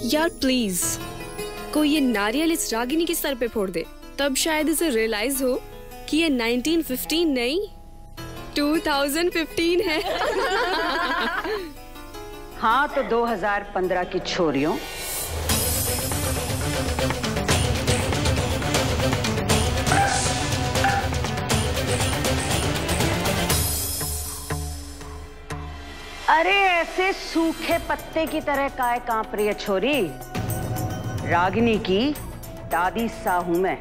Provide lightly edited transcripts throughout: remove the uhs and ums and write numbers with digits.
यार प्लीज कोई ये नारियल इस रागिनी के सर पे फोड़ दे, तब शायद इसे रियलाइज हो कि ये 1915 नहीं 2015 है। हाँ तो 2015 की छोरियों, अरे ऐसे सूखे पत्ते की तरह काय कांप रही है छोरी? रागिनी की दादी सा हूं मैं।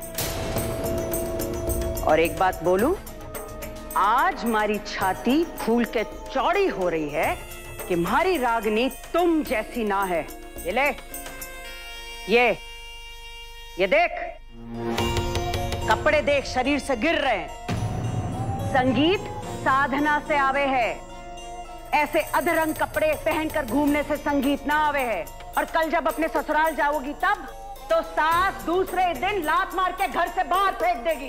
और एक बात बोलूं, आज हमारी छाती फूल के चौड़ी हो रही है कि हमारी रागिनी तुम जैसी ना है। ये ले, ये देख, कपड़े देख, शरीर से गिर रहे हैं। संगीत साधना से आवे है, ऐसे अधरंग कपड़े पहनकर घूमने से संगीत ना आवे है। और कल जब अपने ससुराल जाओगी तब तो सास दूसरे दिन लात मार के घर से बाहर फेंक देगी।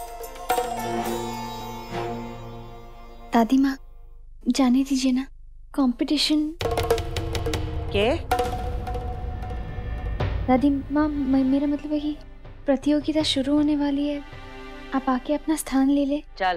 दादी माँ जाने दीजिए ना, कंपटीशन के? दादी माँ मेरा मतलब है कि प्रतियोगिता शुरू होने वाली है, आप आके अपना स्थान ले ले। चल।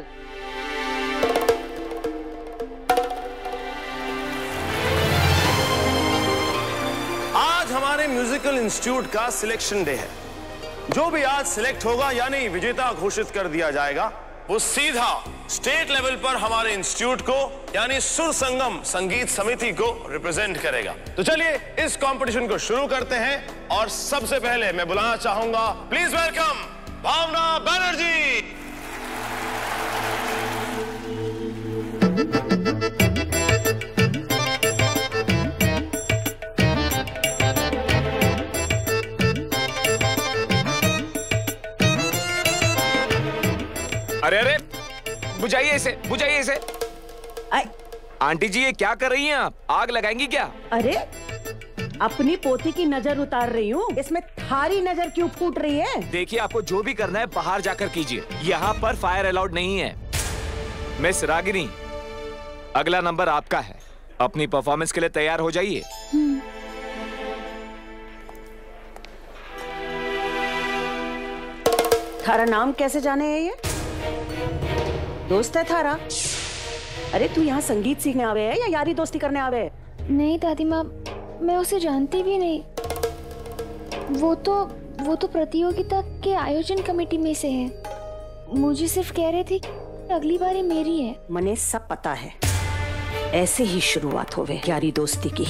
आज हमारे म्यूजिकल इंस्टीट्यूट का सिलेक्शन डे है। जो भी आज सिलेक्ट होगा यानी विजेता घोषित कर दिया जाएगा, वो सीधा स्टेट लेवल पर हमारे इंस्टीट्यूट को यानी सुर संगम संगीत समिति को रिप्रेजेंट करेगा। तो चलिए इस कंपटीशन को शुरू करते हैं और सबसे पहले मैं बुलाना चाहूंगा, प्लीज वेलकम भावना बनर्जी। अरे अरे बुझाइए इसे। आंटी जी ये क्या कर रही हैं आप? आग लगाएंगी क्या? अरे अपनी पोती की नजर उतार रही हूँ, इसमें थारी नजर क्यों फूट रही है? देखिए आपको जो भी करना है बाहर जाकर कीजिए, यहाँ पर फायर अलाउड नहीं है। मिस रागिनी, अगला नंबर आपका है, अपनी परफॉर्मेंस के लिए तैयार हो जाइए। थारा नाम कैसे जाने है? ये दोस्त है थारा? अरे तू यहाँ संगीत सीखने आवे है या यारी दोस्ती करने आवे है? नहीं दादी माँ, मैं उसे जानती भी नहीं। वो तो प्रतियोगिता के आयोजन कमेटी में से है। मुझे सिर्फ कह रहे थे कि अगली बारी मेरी है। मने सब पता है, ऐसे ही शुरुआत होवे यारी दोस्ती की।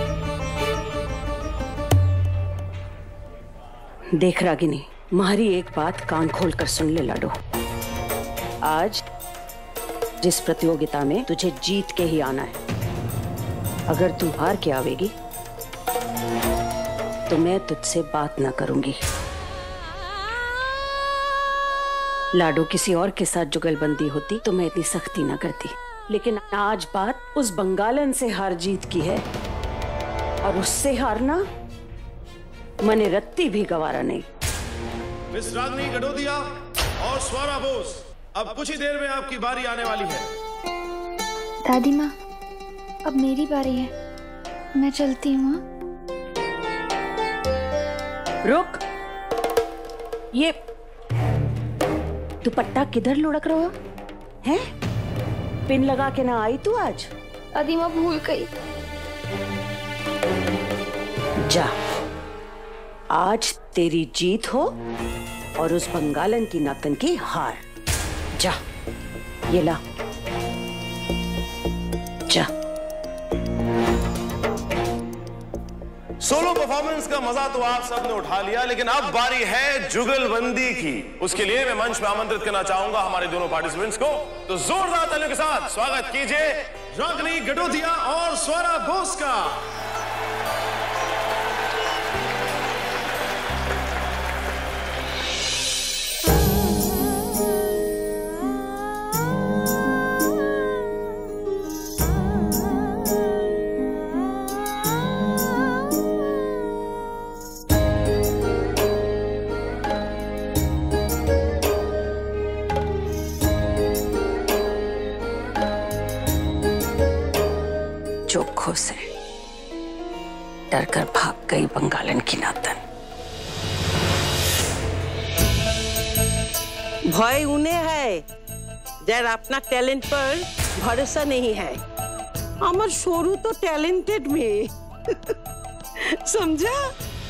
देख रागिनी, मारी एक बात कान खोल कर सुन ले लाडो। आज जिस प्रतियोगिता में तुझे जीत के ही आना है, अगर तू हार के आवेगी तो मैं तुझसे बात ना करूंगी। लाडो किसी और के साथ जुगलबंदी होती तो मैं इतनी सख्ती ना करती, लेकिन आज बात उस बंगालन से हार जीत की है और उससे हारना मने रत्ती भी गवारा नहीं। मिस रागिनी गडोदिया और स्वरा बोस, अब कुछ ही देर में आपकी बारी आने वाली है। दादी माँ अब मेरी बारी है, मैं चलती हूँ। रुक, ये दुपट्टा किधर लुढ़क रहा है? पिन लगा के ना आई तू आज? दादी माँ भूल गई। जा, आज तेरी जीत हो और उस बंगालन की नौटंकी हार। जा, ये ला, जा। सोलो परफॉर्मेंस का मजा तो आप सबने उठा लिया, लेकिन अब बारी है जुगलबंदी की। उसके लिए मैं मंच में आमंत्रित करना चाहूंगा हमारे दोनों पार्टिसिपेंट्स को। तो जोरदार तालियों के साथ स्वागत कीजिए रागिनी गडोदिया और स्वरा बोस का। डर कर भाग गई बंगालन की नातन। भय उन्हें है যার अपना टैलेंट पर भरोसा नहीं है। আমার সরু तो टैलेंटेड में समझा?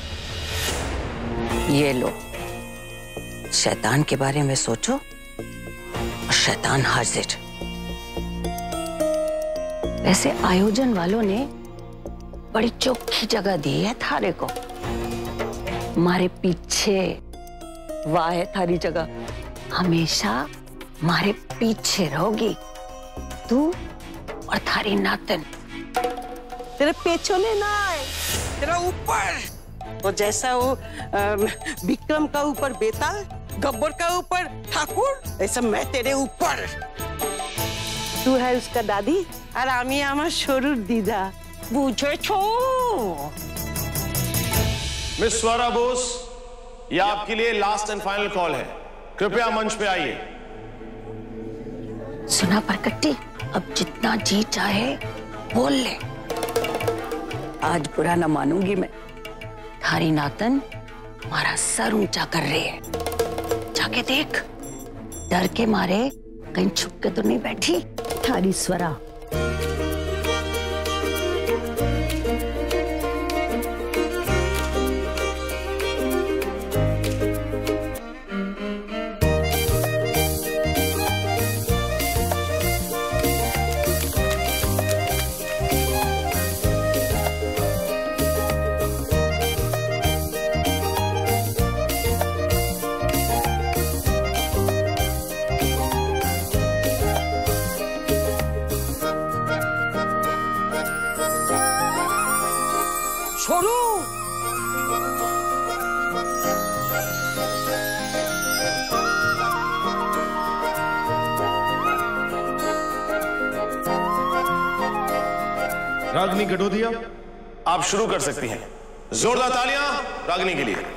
ये लो, शैतान के बारे में सोचो और शैतान हाजिर। वैसे आयोजन वालों ने बड़ी चौखी जगह दी है थारे को। मारे पीछे वाह है थारी जगह, हमेशा मारे पीछे रहोगी तू और थारी नातन। तेरे पेछने ना है, तेरा ऊपर। वो जैसा वो विक्रम का ऊपर बेताल, गब्बर का ऊपर ठाकुर, ऐसा मैं तेरे ऊपर। तू है उसका दादी और आमी आमार शोरुर दीदा, बुझेछो? मिस स्वरा बोस, ये आपके लिए लास्ट एंड फाइनल कॉल है, कृपया मंच पे आइए। सुना परकट्टी, अब जितना जी चाहे बोल ले। आज बुरा न मानूंगी मैं। थारी नातन हमारा सर ऊंचा कर रही है, जाके देख। डर के मारे कहीं छुप के तो नहीं बैठी थारी स्वरा। छोड़ो। रागिनी गडोदिया, आप शुरू कर सकती हैं। जोरदार तालियां रागिनी के लिए।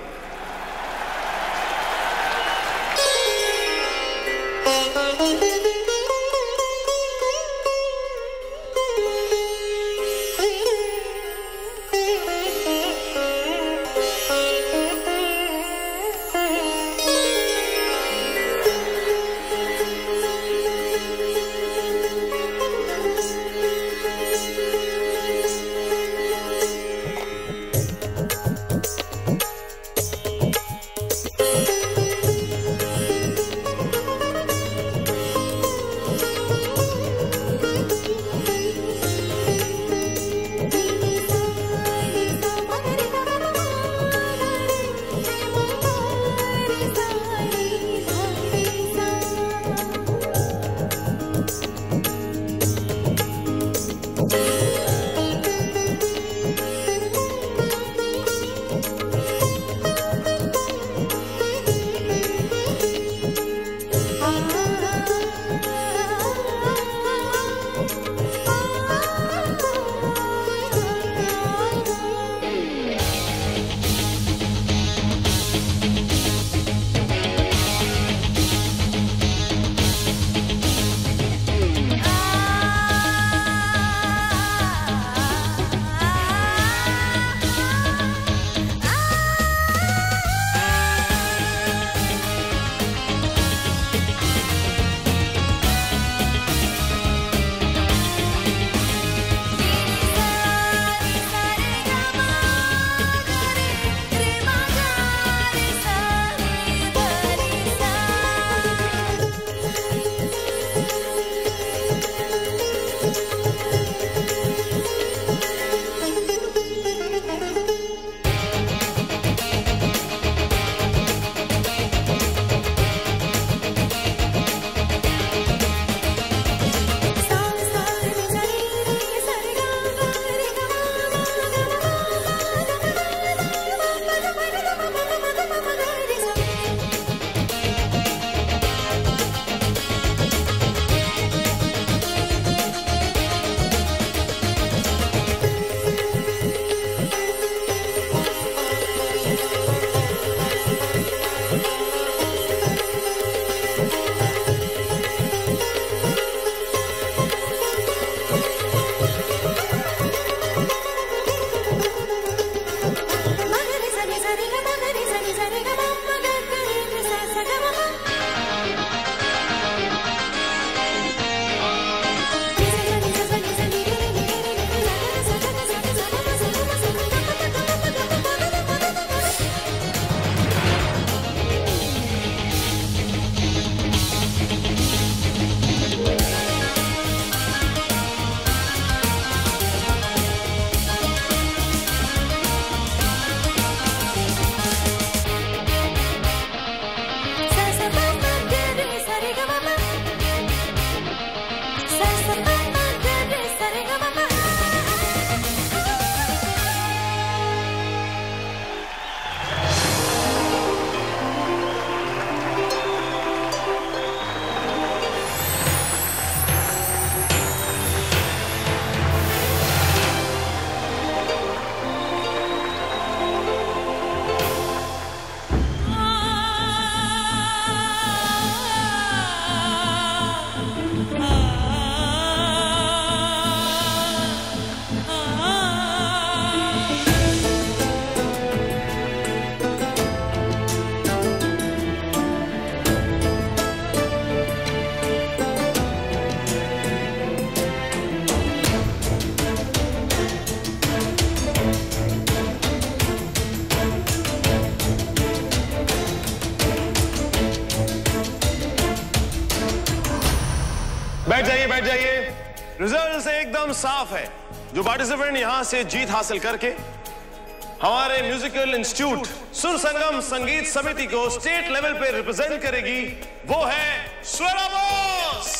बैठ जाइए, बैठ जाइए। रिजल्ट एकदम साफ है। जो पार्टिसिपेंट यहां से जीत हासिल करके हमारे म्यूजिकल इंस्टीट्यूट सुर संगम संगीत समिति को स्टेट लेवल पे रिप्रेजेंट करेगी, वो है स्वरा बॉस।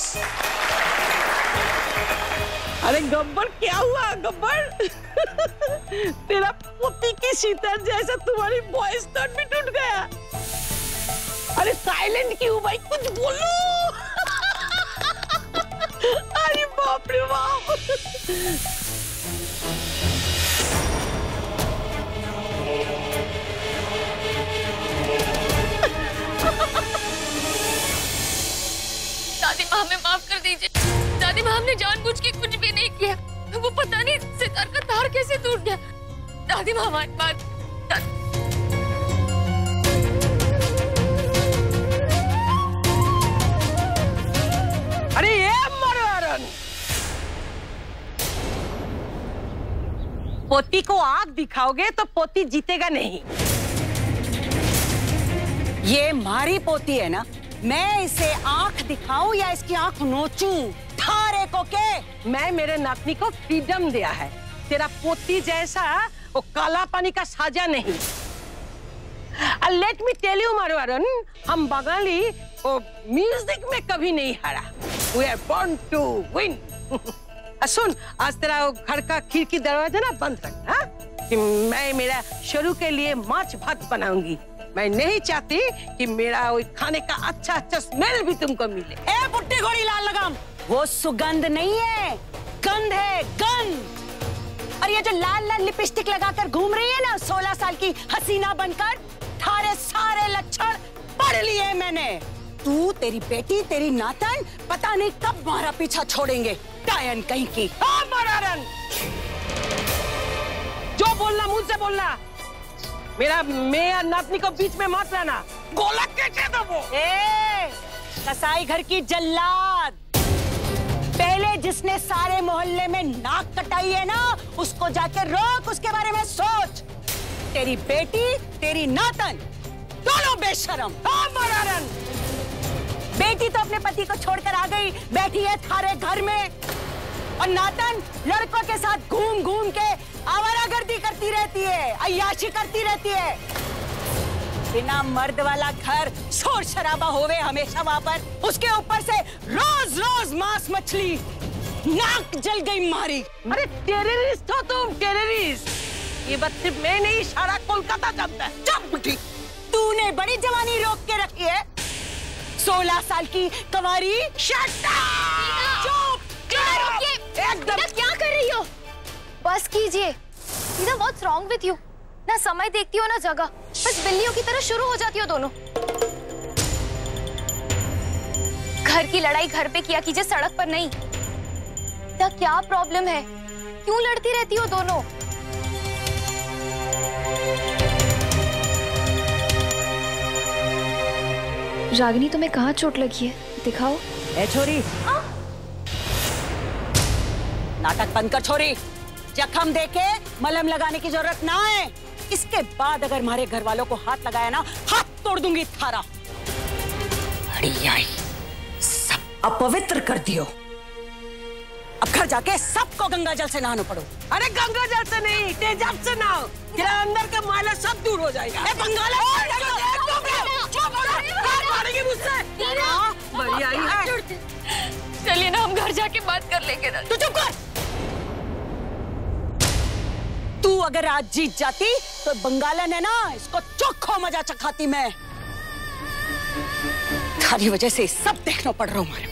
अरे गब्बर, क्या हुआ गब्बर? तेरा पोती की शीतल जैसा तुम्हारी वॉइस टोन भी टूट गया। अरे साइलेंट क्यों भाई, कुछ बोलो। अरे बाप रे बाप। दादी माँ, हमें माफ कर दीजिए। दादी माँ, हमने जानबूझ के कुछ भी नहीं किया। वो पता नहीं सितार का तार कैसे टूट गया। दादी माँ, हमारी बात। अरे ये मरवारन, पोती को आग दिखाओगे तो पोती जीतेगा नहीं। ये मारी पोती है ना, मैं इसे आंख दिखाऊं या इसकी आंख नोचूं? थारे को के मैं मेरे नातनी को फ्रीडम दिया है। तेरा पोती जैसा वो काला पानी का साजा नहीं। लेट मी टेल यू मरवारन, हम बंगाली वो म्यूजिक में कभी नहीं हारा। We are born to win. सुन, आज तेरा घर का खिड़की दरवाजा ना बंद रखना, कि मैं मेरा शुरू के लिए माछ भात बनाऊंगी। मैं नहीं चाहती कि मेरा वो खाने का अच्छा अच्छा स्मेल भी तुमको मिले। ए बुट्टी घोड़ी लाल लगाम, वो सुगंध नहीं है, गंध है, गंध। और ये जो लाल लाल लिपस्टिक लगाकर घूम रही है ना 16 साल की हसीना बनकर, थारे सारे लक्षण पढ़ लिए मैंने। तू, तेरी बेटी, तेरी नातन पता नहीं कब हमारा पीछा छोड़ेंगे। टायन कहीं की। हाँ मरारन, जो बोलना मुझसे बोलना। मेरा नातनी को बीच में मत लाना। गोला कैसे दो वो? कसाई घर की जल्लाद, पहले जिसने सारे मोहल्ले में नाक कटाई है ना, उसको जाके रोक, उसके बारे में सोच। तेरी बेटी, तेरी नातन दोनों बेशरम। हाँ मरारन, बेटी तो अपने पति को छोड़कर आ गई, बैठी है थारे घर में, और नातन लड़कों के साथ घूम घूम के आवारागर्दी करती रहती है, अय्याशी करती रहती है। बिना मर्द वाला घर, शोर शराबा होवे हमेशा वहाँ पर, उसके ऊपर से रोज रोज मांस मछली, नाक जल गई मारी। अरे टेररिस्ट हो तुम, टेररिस्ट। ये बात सिर्फ मैं नहीं, सारा कोलकाता जानता है। चुप बेटी, तूने बड़ी जवानी रोक के रखी है। 16 साल की कवारी। Shut up! चुप! एकदम क्या कर रही हो? बस कीजिए। सीधा व्हाट्स रॉन्ग विथ यू? ना समय देखती हो ना जगह, बस बिल्लियों की तरह शुरू हो जाती हो दोनों। घर की लड़ाई घर पे किया कीजिए, सड़क पर नहीं। क्या प्रॉब्लम है? क्यों लड़ती रहती हो दोनों? रागिनी, तुम्हें कहाँ चोट लगी है? दिखाओ। ए छोरी, नाटक बंद कर छोरी। जख्म देके मलहम लगाने की जरूरत ना है। इसके बाद अगर हमारे घर वालों को हाथ लगाया ना, हाथ तोड़ दूंगी थारा। अड़ियाई, सब अपवित्र कर दियो। अब घर जाके सबको गंगा जल से नहाना पड़ो। अरे गंगा जल से नहीं, तेजाब से नहाओ। तेरा अंदर का मैला सब दूर हो जाएगा। ए बंगाला, बढ़िया ही है। चलिए ना, हम घर जाके बात कर लेंगे ना। तू चुप कर। तू अगर आज जीत जाती तो बंगाला ने ना इसको चोखो मजा चखाती मैं। थारी वजह से सब देखना पड़ रहा हूं हमारे को।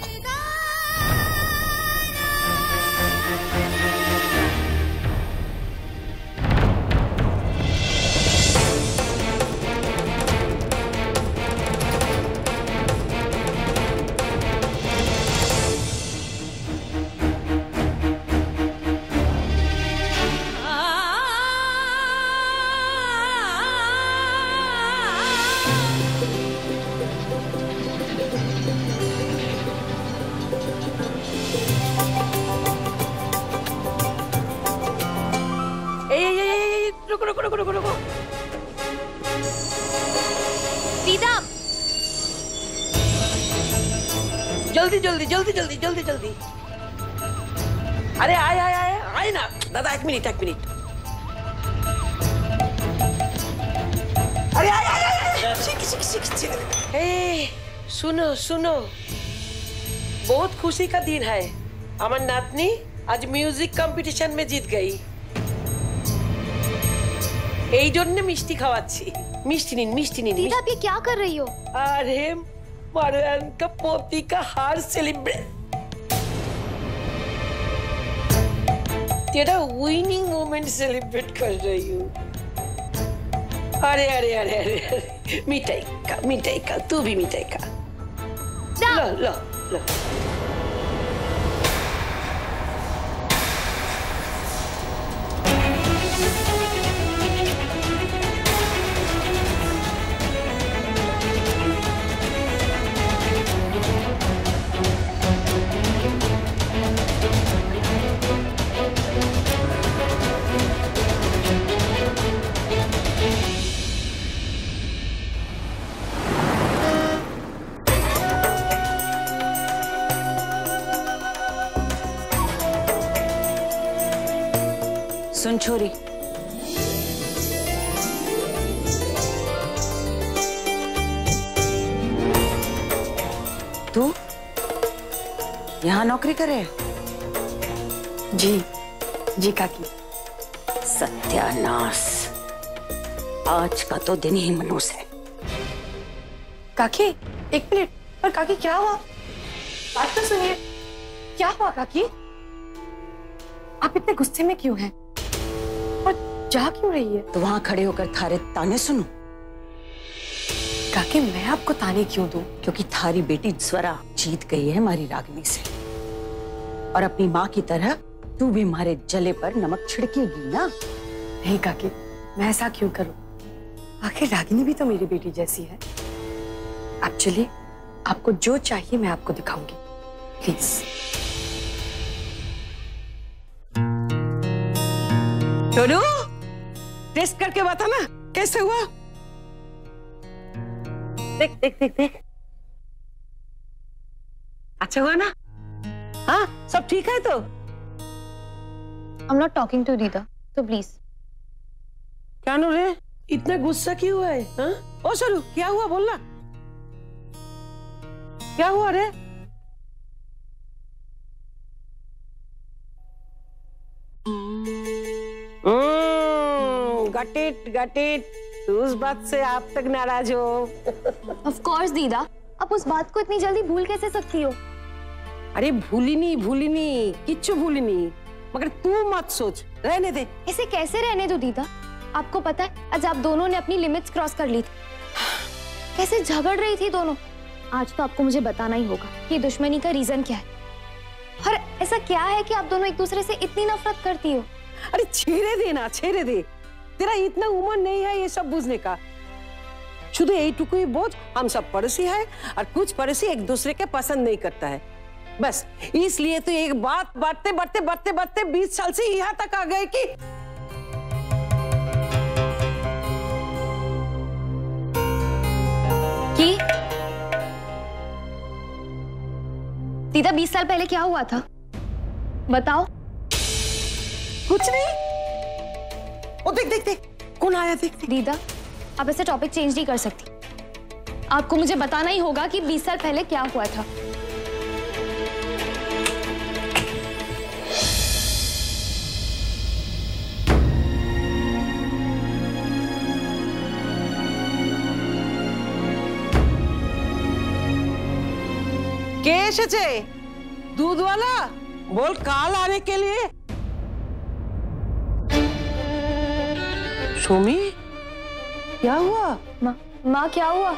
जल्दी जल्दी जल्दी जल्दी जल्दी जल्दी। अरे आए आए आए आए ना दादा, एक मिनट एक मिनट। अरे आए आए आए। सुनो सुनो, बहुत खुशी का दिन है। अमन नातनी आज म्यूजिक कंपटीशन में जीत गई। এই জন্য মিষ্টি খাওয়াচ্ছি। মিষ্টি নিন মিষ্টি নিন। दीदा आप ये क्या कर रही हो? अरे मारवान का पोती का हार सेलिब्रेट, तेरा विनिंग मोमेंट सेलिब्रेट कर रही हूँ। अरे अरे अरे अरे मिठाई का तू भी मिठाई का। लो लो लो। सुन छोरी, तू यहाँ नौकरी करे? जी जी काकी। सत्यानाश, आज का तो दिन ही मनूस है। काकी एक मिनट, पर काकी क्या हुआ? बात तो सुनिए, क्या हुआ काकी? आप इतने गुस्से में क्यों हैं? और जा क्यों रही है? तो वहां खड़े होकर थारे ताने सुनूं? काकी मैं आपको ताने क्यों दूं? क्योंकि थारी बेटी स्वरा जीत गई है हमारी रागिनी से, और अपनी माँ की तरह तू भी हमारे जले पर नमक छिड़केगी ना? नहीं काकी, मैं ऐसा क्यों करूं? आखिर रागिनी भी तो मेरी बेटी जैसी है। आप चलिए, आपको जो चाहिए मैं आपको दिखाऊंगी, प्लीज। टोनू, टेस्ट करके बता ना कैसे हुआ। देख देख देख देख, अच्छा हुआ ना? हाँ सब ठीक है तो? I'm not talking to Dida, so please. क्या नो रे, इतना गुस्सा क्यों है? हाँ? ओ सरू, क्या हुआ बोलना? क्या हुआ रे? Got it. तू उस बात से आप तक नाराज हो? Of course दीदा, आप उस बात को इतनी जल्दी भूल कैसे सकती हो? अरे भूली नहीं, किच्छु भूली नहीं, मगर तू मत सोच, रहने दे। इसे कैसे रहने दो दीदा? आपको पता है आज आप दोनों ने अपनी लिमिट्स क्रॉस कर ली थी। कैसे झगड़ रही थी दोनों। आज तो आपको मुझे बताना ही होगा कि दुश्मनी का रीजन क्या है, और ऐसा क्या है कि आप दोनों एक दूसरे से इतनी नफरत करती हो? अरे छेड़े दे ना, छेड़े दे, तेरा इतना उम्र नहीं है ये सब बुझने का। शुद्ध एटुकु ही बोझ, हम सब पड़ोसी है, और कुछ पड़ोसी एक दूसरे के पसंद नहीं करता है, बस इसलिए तो एक बात बढ़ते 20 साल से यहाँ तक आ गए कि दीदा 20 साल पहले क्या हुआ था बताओ। कुछ नहीं। ओ देख कौन आया, देख। दीदा आप ऐसे टॉपिक चेंज नहीं कर सकती, आपको मुझे बताना ही होगा कि 20 साल पहले क्या हुआ था। কে এসেছে? दूधवाला बोल काल आने के लिए। सोमी क्या हुआ? माँ क्या हुआ?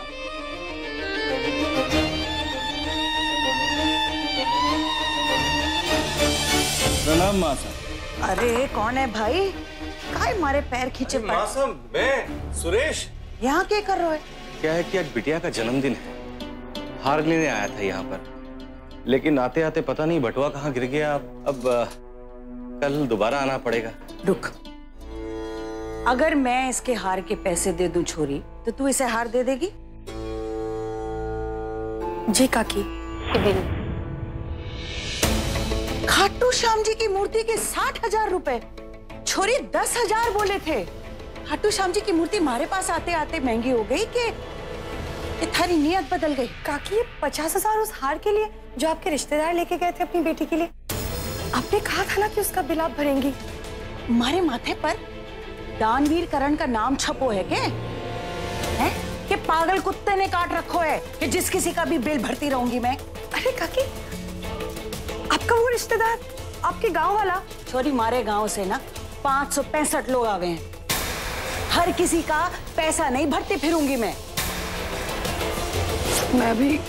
प्रणाम माँ साहब। अरे कौन है भाई? काय मारे पैर खींचे पड़े? माँ साहब, मैं सुरेश। यहाँ क्या कर रहे हो? क्या है कि आज बिटिया का जन्मदिन है, हार लेने आया था यहाँ पर, लेकिन आते आते पता नहीं बटुआ कहाँ गिर गया। अब कल दोबारा आना पड़ेगा। रुक, अगर मैं इसके हार के पैसे दे दूं छोरी, तो तू इसे हार दे देगी? जी काकी। खाटू श्याम जी की मूर्ति के 60,000 रुपए, छोरी 10,000 बोले थे। खाटू श्याम जी की मूर्ति हमारे पास आते आते महंगी हो गई कि थारी नियत बदल गई। काकी, ये 50,000 उस हार के लिए जो आपके रिश्तेदार लेके गए थे अपनी बेटी के लिए, आपने कहा था ना कि उसका बिल आप भरेंगी। हमारे माथे पर दानवीर करण का नाम छपो है क्या? है कि पागल कुत्ते ने काट रखो है कि जिस किसी का भी बिल भरती रहूंगी मैं? अरे काकी, आपका वो रिश्तेदार, आपके गांव वाला। छोरी, मारे गांव से ना 565 लोग आवे हैं। हर किसी का पैसा नहीं भरती फिरूंगी मैं। मैं भी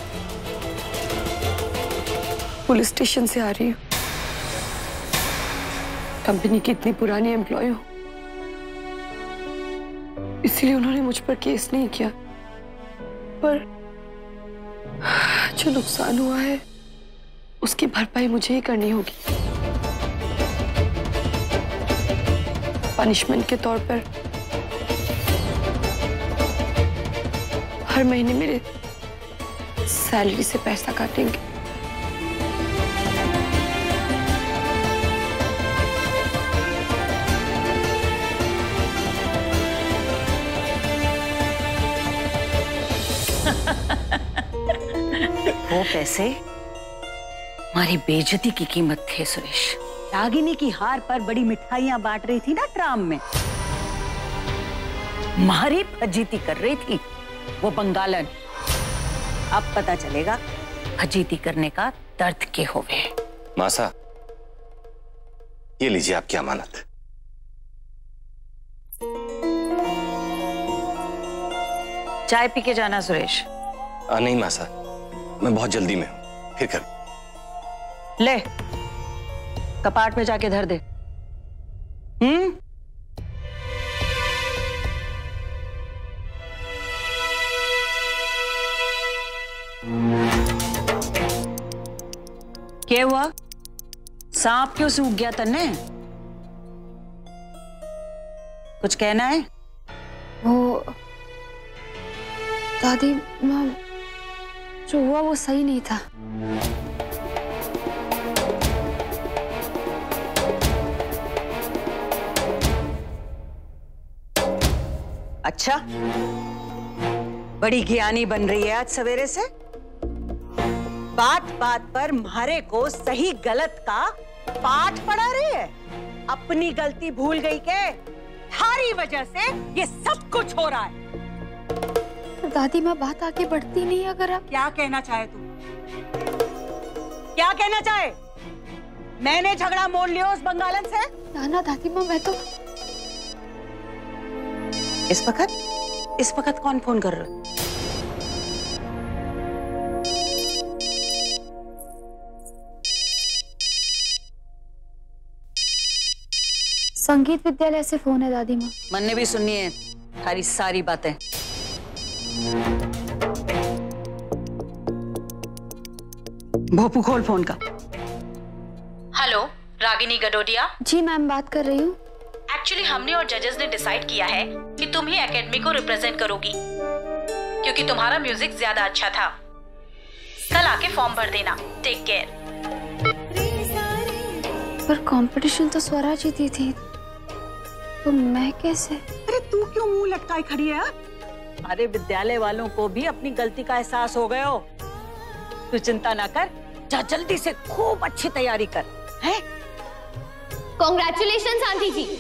पुलिस स्टेशन से आ रही हूँ। कंपनी की इतनी पुरानी एम्प्लॉय हूँ, इसलिए उन्होंने मुझ पर केस नहीं किया, पर जो नुकसान हुआ है उसकी भरपाई मुझे ही करनी होगी। पनिशमेंट के तौर पर हर महीने मेरे सैलरी से पैसा काटेंगे। वो पैसे हमारी बेइज्जती की कीमत थे सुरेश। रागिनी की हार पर बड़ी मिठाइयां बांट रही थी ना ट्राम में, हमारी फजीती कर रही थी वो बंगालन। अब पता चलेगा फजीती करने का दर्द के होवे। मासा, ये लीजिए आपकी अमानत। चाय पी के जाना सुरेश। नहीं मासा, मैं बहुत जल्दी में हूं, फिर कर। ले, कपाट में जाके धर दे। क्या हुआ? सांप क्यों सूख गया तन्ने? कुछ कहना है? वो दादी माँ, जो हुआ वो सही नहीं था। अच्छा, बड़ी ज्ञानी बन रही है आज सवेरे से। बात बात पर म्हारे को सही गलत का पाठ पढ़ा रही है। अपनी गलती भूल गई के थारी वजह से ये सब कुछ हो रहा है। दादी माँ, बात आगे बढ़ती नहीं अगर आप। क्या कहना चाहे तू? क्या कहना चाहे? मैंने झगड़ा मोड़ लिया उस बंगालन से? ना दादी माँ, मैं तो इस वक्त कौन फोन कर रहा है? संगीत विद्यालय से फोन है दादी माँ। मन ने भी सुननी है थारी सारी बातें। भोपू, खोल फोन का। हेलो, रागिनी गडोडिया। जी मैम, बात कर रही हूँ। एक्चुअली हमने और जजेस ने डिसाइड किया है कि तुम ही एकेडमी को रिप्रेजेंट करोगी, क्योंकि तुम्हारा म्यूजिक ज्यादा अच्छा था। कल आके फॉर्म भर देना। Take care. पर कंपटीशन तो स्वरा जीती थी, तो मैं कैसे? अरे तू क्यों मुंह लटकाए खड़ी है? अरे विद्यालय वालों को भी अपनी गलती का एहसास हो गया हो। तू चिंता ना कर, जा जल्दी से खूब अच्छी तैयारी कर। हैं? Congratulations aunty ji.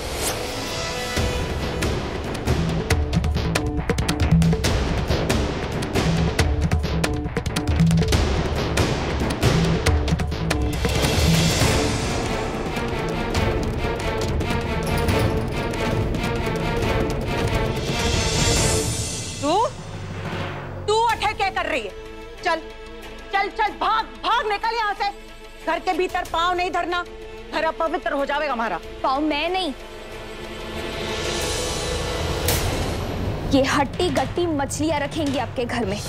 तू अठे क्या कर रही है? चल चल चल, भाग भाग, निकल यहाँ से। घर के भीतर पाँव नहीं धरना, घर अपवित्र हो जाएगा हमारा। पाँव मैं नहीं, ये हट्टी गट्टी मछलियां रखेंगी आपके घर में।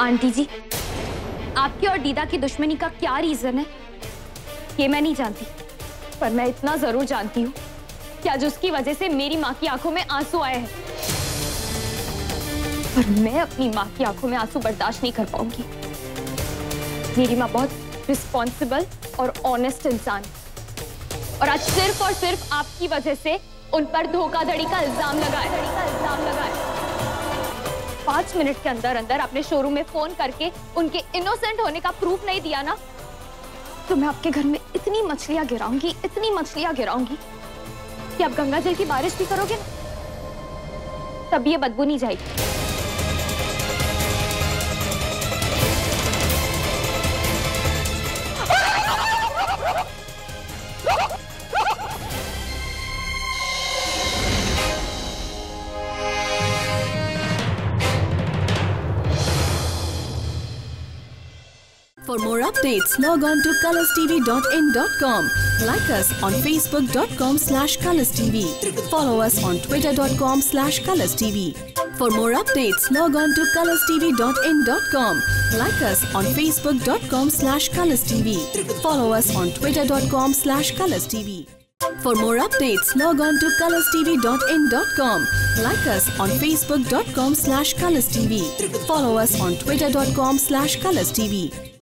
आंटी जी, आपकी और दीदा की दुश्मनी का क्या रीजन है ये मैं नहीं जानती, पर मैं इतना जरूर जानती हूँ कि आज उसकी वजह से मेरी माँ की आंखों में आंसू आए हैं। पर मैं अपनी माँ की आंखों में आंसू बर्दाश्त नहीं कर पाऊंगी। मेरी माँ बहुत रिस्पॉन्सिबल और ऑनेस्ट इंसान है, और आज सिर्फ और सिर्फ आपकी वजह से उन पर धोखाधड़ी का इल्जाम लगा है। 5 मिनट के अंदर अंदर आपने शोरूम में फोन करके उनके इनोसेंट होने का प्रूफ नहीं दिया ना, तो मैं आपके घर में इतनी मछलियां गिराऊंगी कि आप गंगा जल की बारिश भी करोगे ना, तब ये बदबू नहीं जाएगी। For more updates, log on to colorstv.in.com. Like us on facebook.com/colorstv. Follow us on twitter.com/colorstv. For more updates, log on to colorstv.in.com. Like us on facebook.com/colorstv. Follow us on twitter.com/colorstv. For more updates, log on to colorstv.in.com. Like us on facebook.com/colorstv. Follow us on twitter.com/colorstv.